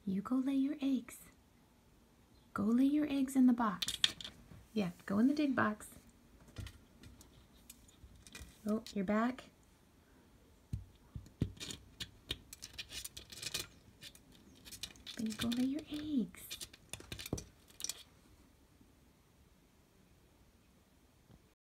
You go lay your eggs. Go lay your eggs in the box. Yeah, go in the dig box. Oh, you're back. Then you go lay your eggs.